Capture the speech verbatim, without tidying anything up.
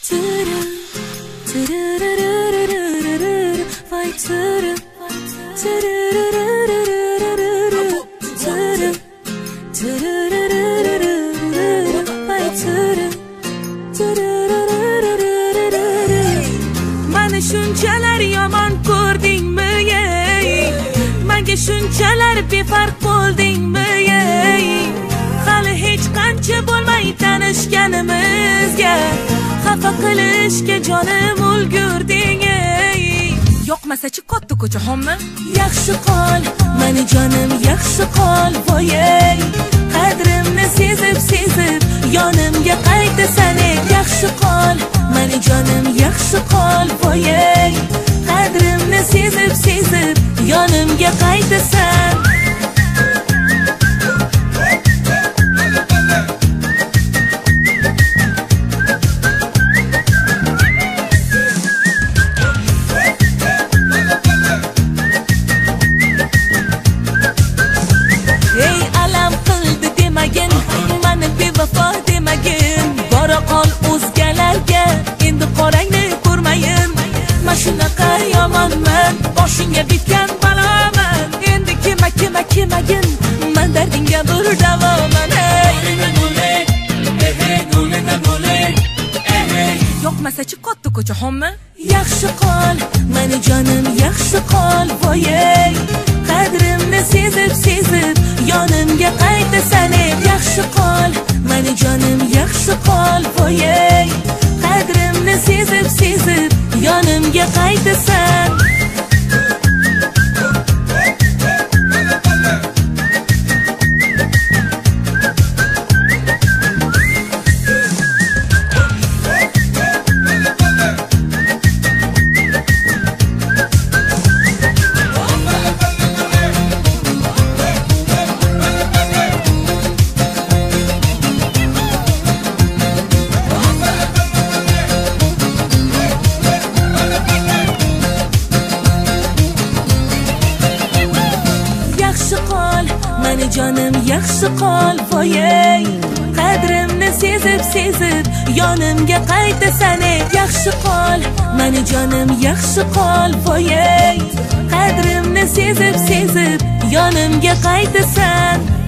Mani shunchalar yomon ko'rdingmi ey? Menga shunchalar befarq bo'ldingmi ey? Hali hech qancha bo'lmay tanishganimizga xafa qilishga jonim ulgurding ey. Yoqmasa-chi katta ko'cha xommi? Yaxshi qol, mani jonim yaxshi qol voy ey. Qadrimni sezib sezib yonimga qaytasan ey. Yaxshi qol, mani jonim yaxshi qol voy ey. Qadrimni sezib sezib yonimga qaytasan. Ey alam qildi demagin, mani bevafo demagin. Bora qol o'zgalarga, endi qorangni ko'rmayin. Men shunaqa yomonman, boshingga bitgan baloman. Endi kema kema kemagin, men dardingga bir davoman. Yoqmasa-chi katta ko'cha xommi? Yaxshi qol, mani jonim yaxshi qol voy ey. Qadrimni sezib sezib yonimga qaytasan ey. Yaxshi qol, mani jonim yaxshi qol voy ey. Qadrimni sezib sezib yonimga qaytasan. Mani jonim yaxshi qol voy ey. Qadrimni sezib sezib yonimga qaytasan ey. Yaxshi qol, mani jonim yaxshi qol voy ey. Qadrimni sezib sezib yonimga qaytasan.